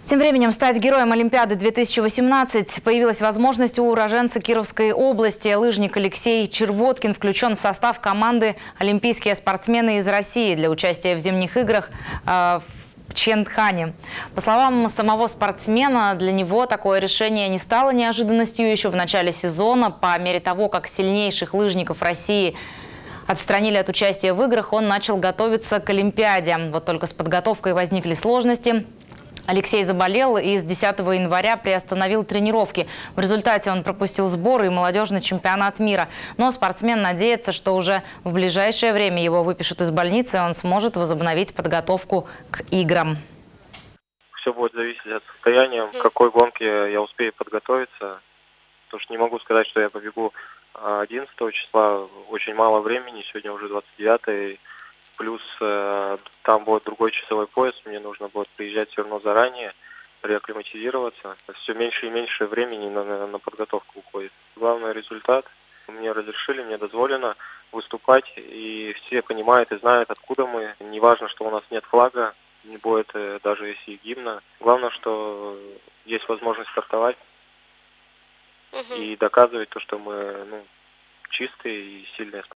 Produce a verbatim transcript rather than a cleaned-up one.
Тем временем стать героем Олимпиады две тысячи восемнадцать появилась возможность у уроженца Кировской области. Лыжник Алексей Червоткин включен в состав команды «Олимпийские спортсмены из России» для участия в зимних играх э, в Пхенчхане. По словам самого спортсмена, для него такое решение не стало неожиданностью еще в начале сезона. По мере того, как сильнейших лыжников России отстранили от участия в играх, он начал готовиться к Олимпиаде. Вот только с подготовкой возникли сложности. Алексей заболел и с десятого января приостановил тренировки. В результате он пропустил сборы и молодежный чемпионат мира. Но спортсмен надеется, что уже в ближайшее время его выпишут из больницы, и он сможет возобновить подготовку к играм. Все будет зависеть от состояния, к какой гонке я успею подготовиться. Потому что не могу сказать, что я побегу одиннадцатого числа. Очень мало времени, сегодня уже двадцать девятое. Плюс э, там будет другой часовой пояс, мне нужно будет приезжать все равно заранее, реакклиматизироваться. Все меньше и меньше времени на, на, на подготовку уходит. Главный результат. Мне разрешили, мне дозволено выступать, и все понимают и знают, откуда мы. Не важно, что у нас нет флага, не будет э, даже если и гимна. Главное, что есть возможность стартовать и доказывать то, что мы ну, чистые и сильные.